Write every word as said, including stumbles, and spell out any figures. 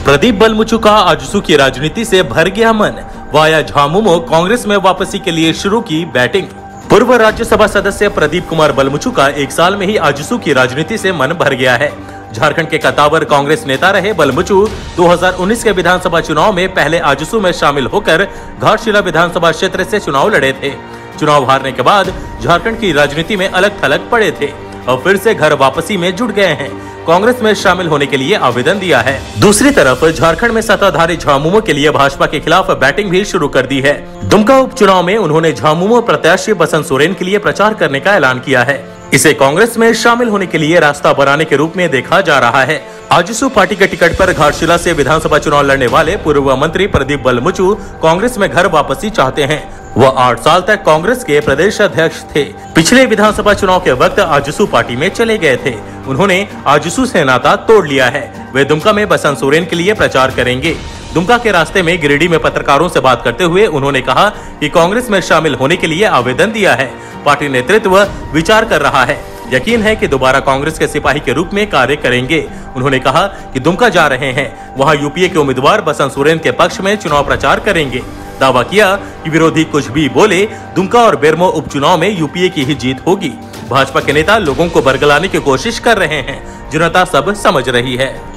प्रदीप बलमुचु का आजसू की राजनीति से भर गया मन। वाया झामुमो कांग्रेस में वापसी के लिए शुरू की बैटिंग। पूर्व राज्यसभा सदस्य प्रदीप कुमार बलमुचु का एक साल में ही आजसू की राजनीति से मन भर गया है। झारखंड के कतावर कांग्रेस नेता रहे बलमुचु दो हज़ार उन्नीस के विधानसभा चुनाव में पहले आजसू में शामिल होकर घाटशिला विधानसभा क्षेत्र से चुनाव लड़े थे। चुनाव हारने के बाद झारखंड की राजनीति में अलग थलग पड़े थे और फिर से घर वापसी में जुट गए हैं। कांग्रेस में शामिल होने के लिए आवेदन दिया है। दूसरी तरफ झारखंड में सत्ताधारी झामुमो के लिए भाजपा के खिलाफ बैटिंग भी शुरू कर दी है। दुमका उपचुनाव में उन्होंने झामुमो प्रत्याशी बसंत सोरेन के लिए प्रचार करने का ऐलान किया है। इसे कांग्रेस में शामिल होने के लिए रास्ता बनाने के रूप में देखा जा रहा है। आजसू पार्टी के टिकट पर घाटशिला से विधानसभा चुनाव लड़ने वाले पूर्व मंत्री प्रदीप बलमुचु कांग्रेस में घर वापसी चाहते हैं। वह आठ साल तक कांग्रेस के प्रदेश अध्यक्ष थे। पिछले विधानसभा चुनाव के वक्त आजसू पार्टी में चले गए थे। उन्होंने आजसू से नाता तोड़ लिया है। वे दुमका में बसंत सोरेन के लिए प्रचार करेंगे। दुमका के रास्ते में गिरिडीह में पत्रकारों से बात करते हुए उन्होंने कहा कि कांग्रेस में शामिल होने के लिए आवेदन दिया है। पार्टी नेतृत्व विचार कर रहा है। यकीन है कि दोबारा कांग्रेस के सिपाही के रूप में कार्य करेंगे। उन्होंने कहा कि दुमका जा रहे हैं, वहां यूपीए के उम्मीदवार बसंत सोरेन के पक्ष में चुनाव प्रचार करेंगे। दावा किया कि विरोधी कुछ भी बोले, दुमका और बेरमो उपचुनाव में यूपीए की ही जीत होगी। भाजपा के नेता लोगों को बरगलाने की कोशिश कर रहे हैं। जनता सब समझ रही है।